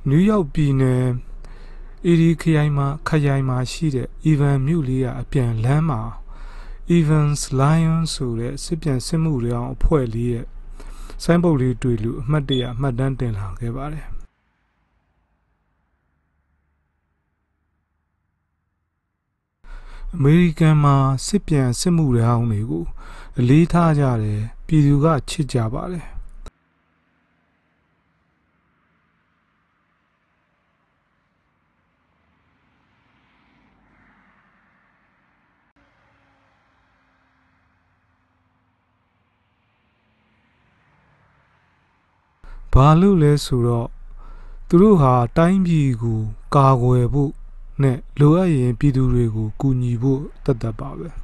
နယူးယောက်ပြည်နယ်အေရီခရိုင်မှာရှိတဲ့ Evans မြို့လေးကအပြန်လမ်းမှာ Evans Lion ဆိုတဲ့စစ်ပြန်စစ်မှုတွေအောင်အဖွဲ့လေးရဲ့ဆိုင်းဘုတ်လေးတွေ့လို့အမှတ်တရမှတ်တမ်းတင်လာခဲ့ပါတယ်အမေရိကန်မှာစစ်ပြန်စစ်မှုတွေအောင်တွေကိုအလေးထားကြတယ်ပြည်သူကချစ်ကြပါတယ်ဘာလို့လဲဆိုတော့သူတို့ဟာတိုင်းပြည်ကိုကာကွယ်ဖို့နဲ့လိုအပ်ရင်ပြည်သူတွေကိုကူညီဖို့တတ်ပါပဲ